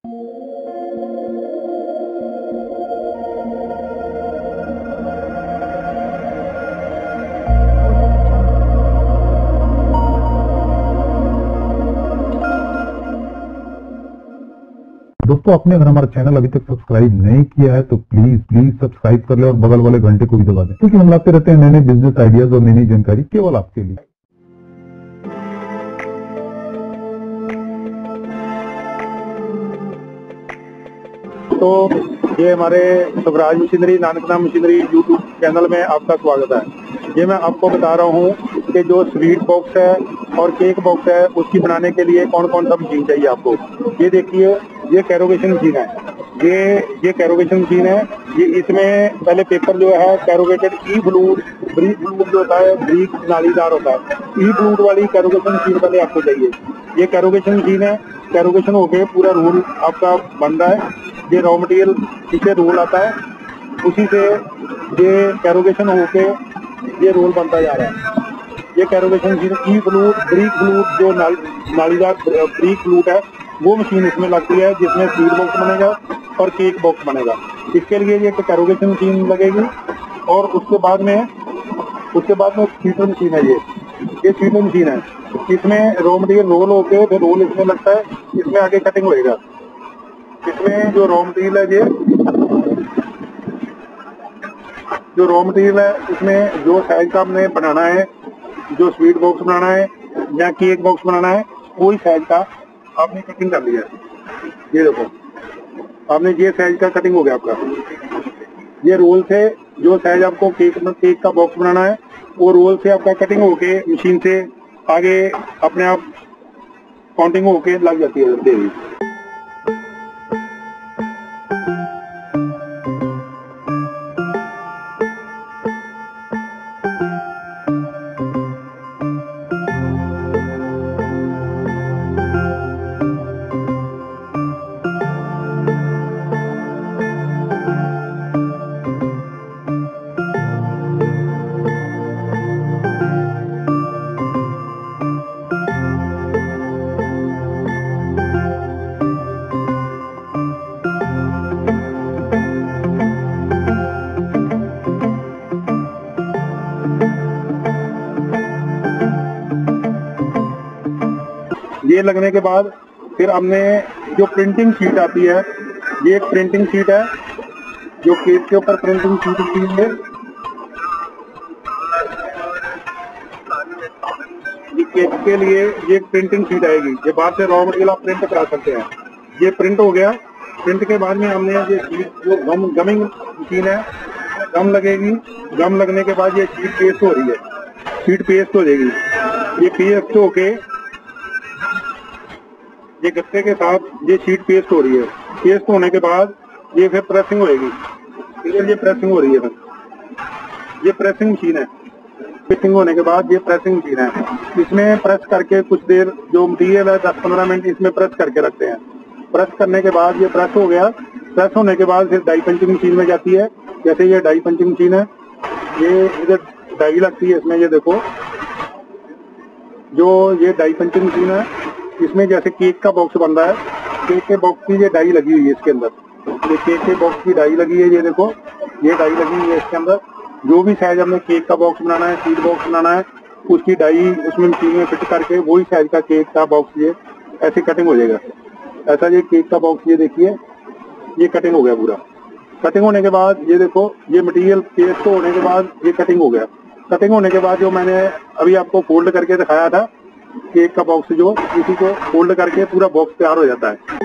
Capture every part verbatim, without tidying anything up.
दोस्तों, आपने अगर हमारा चैनल अभी तक सब्सक्राइब नहीं किया है तो प्लीज प्लीज सब्सक्राइब कर ले और बगल वाले घंटे को भी दबा दें, क्योंकि हम लाते रहते हैं नए नए बिजनेस आइडियाज और नई नई जानकारी केवल आपके लिए। तो ये हमारे स्वराज मशीनरी, नानकनाम मशीनरी यूट्यूब चैनल में आपका स्वागत है। ये मैं आपको बता रहा हूँ कि जो स्वीट बॉक्स है और केक बॉक्स है उसकी बनाने के लिए कौन कौन सा मशीन चाहिए आपको। ये देखिए, ये कैरोगेशन मशीन है। ये ये कैरोगेशन मशीन है। ये इसमें पहले पेपर जो है कैरोगेटेड ई फ्लूड, ब्रीक फ्लूड जो होता है, ब्रीक नालीदार होता है, ई फ्लूड वाली कैरोगेशन मशीन पहले आपको चाहिए। ये कैरोगेशन मशीन है। कैरोगेशन होके पूरा रोल आपका बन रहा है। ये रॉ मटेरियल पीछे रोल आता है, उसी से ये कैरोगेशन होके ये रोल बनता जा रहा है। ये कैरोगेशन मशीन ई फ्लूड, ब्रीक फ्लूड जो नाल, नालीदार ब्रीक फ्लूड है वो मशीन इसमें लगती है, जिसमें स्वीट बॉक्स बनेगा और केक बॉक्स बनेगा। इसके लिए ये कैरोगेशन मशीन लगेगी। और उसके बाद में उसके बाद में फीटर मशीन है। ये ये फीटर मशीन है। इसमें रॉ मटेरियल रोल होके फिर रोल इसमें लगता है, इसमें आगे कटिंग होएगा। इसमें जो रॉ मटेरियल है, ये जो रॉ मटेरियल है इसमें जो साइज का आपने बनाना है, जो स्वीट बॉक्स बनाना है या केक बॉक्स बनाना है, वही साइज का आपने कटिंग कर लिया। ये देखो, आपने ये साइज का कटिंग हो गया आपका। ये रोल से जो साइज आपको केक केक का बॉक्स बनाना है वो रोल से आपका कटिंग होके मशीन से आगे अपने आप काउंटिंग होके लग जाती है देरी। ये लगने के बाद फिर हमने जो प्रिंटिंग शीट आती है, ये एक प्रिंटिंग शीट है जो केक के ऊपर प्रिंटिंग शीट होती है। ये केक के लिए ये एक प्रिंटिंग शीट आएगी। ये बाहर से रॉ मटेरियल आप प्रिंट करा सकते हैं। ये प्रिंट हो गया। प्रिंट के बाद में हमने ये शीट जो गम गमिंग मशीन है, गम लगेगी। गम लगने के बाद ये शीट पेस्ट हो रही है। शीट पेस्ट हो जाएगी। ये पेस्ट होके ये गत्ते के साथ ये शीट पेस्ट हो रही है। पेस्ट होने के बाद ये फिर प्रेसिंग होएगी। फिर ये प्रेसिंग हो रही है। ये प्रेसिंग मशीन है। प्रेसिंग होने के बाद ये प्रेसिंग मशीन है। इसमें प्रेस करके कुछ देर जो मटीरियल है दस पंद्रह मिनट इसमें प्रेस करके रखते हैं। प्रेस करने के बाद ये प्रेस हो गया। प्रेस होने के बाद फिर डाई पंचिंग मशीन में जाती है। जैसे ये डाई पंचिंग मशीन है, ये इधर डाई लगती है इसमें। ये देखो, जो ये डाई पंचिंग मशीन है, इसमें जैसे केक का बॉक्स बन रहा है, केक के बॉक्स की ये डाई लगी हुई है इसके अंदर। ये केक के बॉक्स की डाई लगी है। ये देखो, ये डाई लगी हुई है इसके अंदर। जो भी साइज हमने केक का बॉक्स बनाना है, स्वीट बॉक्स बनाना है, उसकी डाई उसमें मशीन में फिट करके वही साइज का केक का बॉक्स ये ऐसे कटिंग हो जाएगा। ऐसा ये केक का बॉक्स, ये देखिए, ये कटिंग हो गया पूरा। कटिंग होने के बाद ये देखो, ये मटेरियल पेस्ट होने के बाद ये कटिंग हो गया। कटिंग होने के बाद जो मैंने अभी आपको फोल्ड करके दिखाया था केक का बॉक्स, जो इसी को फोल्ड करके पूरा बॉक्स तैयार हो जाता है।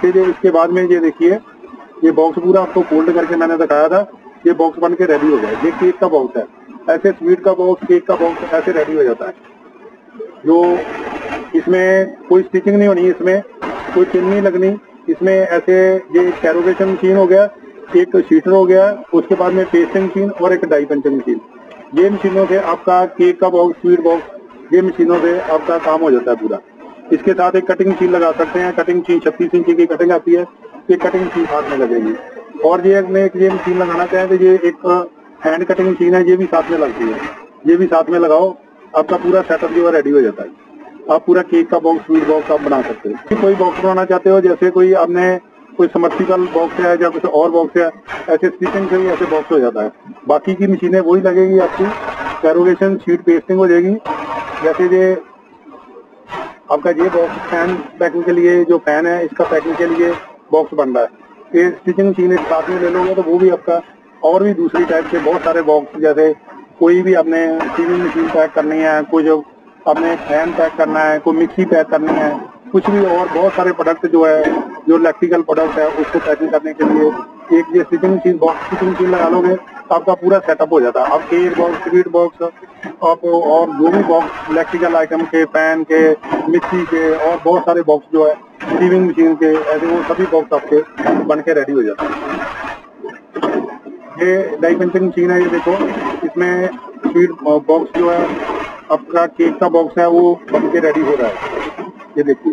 जैसे जो इसके बाद में ये देखिए, ये बॉक्स पूरा आपको फोल्ड करके मैंने दिखाया था, ये बॉक्स बन के रेडी हो गया। ये केक का बॉक्स है, ऐसे स्वीट का बॉक्स, केक का बॉक्स ऐसे रेडी हो जाता है। जो इसमें कोई स्टिचिंग नहीं होनी, इसमें कोई चिन्ह नहीं लगनी, इसमें ऐसे ये कैरोगेशन मशीन हो गया, एक शीटर हो गया, उसके बाद में पेस्टिंग मशीन और एक डाई पंचिंग मशीन। ये मशीनों से आपका केक का बॉक्स, स्वीट बॉक्स, ये मशीनों से आपका काम हो जाता है पूरा। इसके साथ एक कटिंग मशीन लगा सकते हैं, कटिंग मशीन छत्तीस इंची की कटिंग आती है, ये कटिंग मशीन साथ में लगेगी। और ये अगर एक ये मशीन लगाना चाहें तो ये एक हैंड कटिंग मशीन है, ये भी साथ में लगती है, ये भी साथ में लगाओ, आपका पूरा सेटअप जो है रेडी हो जाता है। आप पूरा केक का बॉक्स, स्वीट बॉक्स आप बना सकते हो। कोई बॉक्स बनाना चाहते हो, जैसे कोई आपने कोई समर्सिबल बॉक्स है या कुछ और बॉक्स है, ऐसे स्टिचिंग से भी ऐसे बॉक्स हो जाता है। बाकी की मशीनें वही लगेगी आपकी, कैरोगेशन, शीट पेस्टिंग हो जाएगी। जैसे ये आपका ये बॉक्स फैन पैकिंग के लिए, जो फैन है इसका पैकिंग के लिए बॉक्स बन रहा है, ये स्टिचिंग मशीन एक साथ में ले लोगे तो वो भी आपका, और भी दूसरी टाइप के बहुत सारे बॉक्स, जैसे कोई भी आपने सीविंग मशीन पैक करनी है, कोई जो आपने फैन पैक करना है, कोई मिक्सी पैक करनी है, कुछ भी और बहुत सारे प्रोडक्ट जो है, जो इलेक्ट्रिकल प्रोडक्ट है उसको पैकिंग करने के लिए एक ये stitching machine, box stitching machine लगा लोगे तो आपका पूरा सेटअप हो जाता है। आप केक बॉक्स, स्वीट बॉक्स, आप और जो भी बॉक्स इलेक्ट्रिकल आइटम के, फैन के, मिक्सी के और बहुत सारे बॉक्स जो है सीविंग मशीन के, ऐसे वो सभी बॉक्स आपके बन के रेडी हो जाते हैं। ये डाई पंचिंग मशीन है, ये देखो, इसमें स्वीट बॉक्स जो है आपका केक का बॉक्स है वो बन के रेडी हो रहा है, ये देखिए।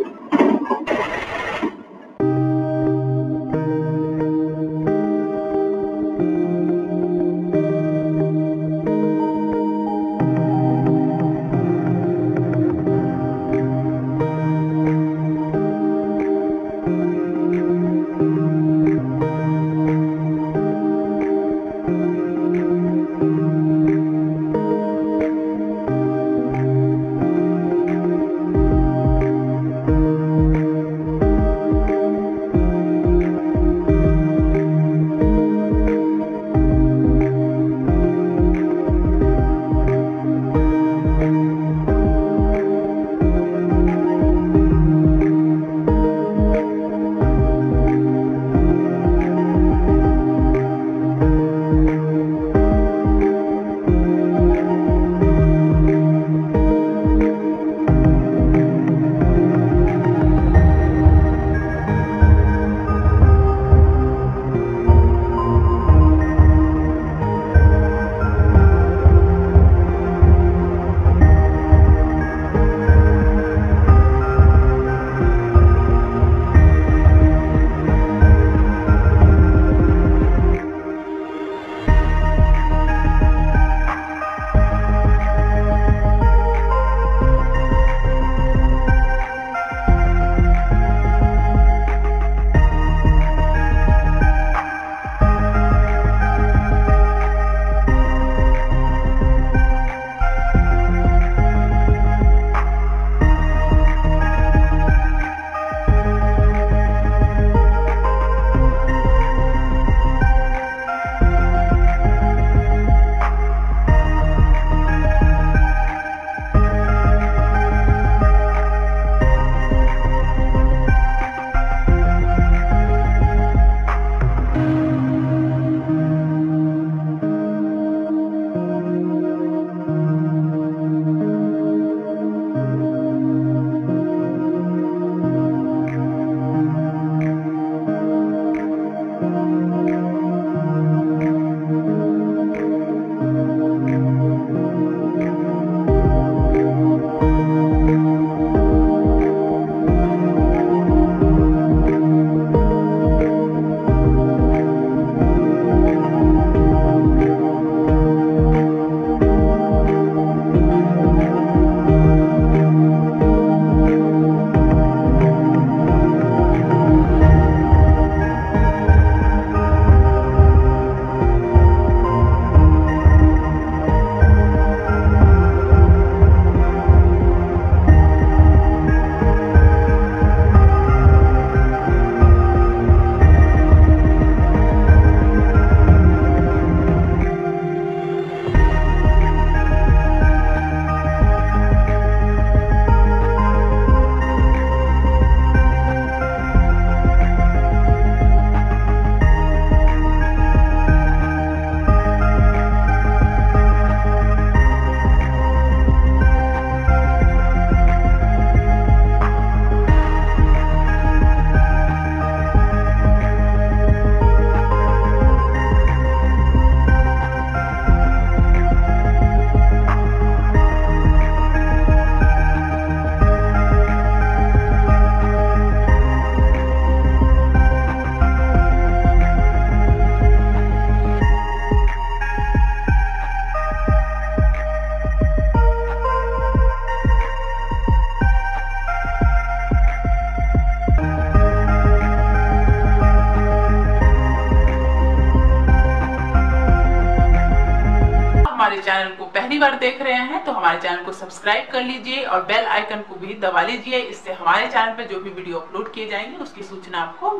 हमारे चैनल को पहली बार देख रहे हैं तो हमारे चैनल को सब्सक्राइब कर लीजिए और बेल आइकन को भी दबा लीजिए। इससे हमारे चैनल पर जो भी वीडियो अपलोड किए जाएंगे उसकी सूचना आपको।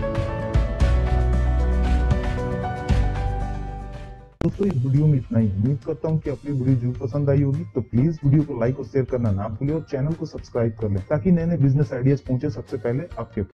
दोस्तों इस वीडियो में इतना ही। उम्मीद करता हूँ कि अपनी वीडियो जरूर पसंद आई होगी, तो प्लीज वीडियो को लाइक और शेयर करना ना भूलें और चैनल को सब्सक्राइब कर लें ताकि नए नए बिजनेस आइडियाज पहुंचे सबसे पहले आपके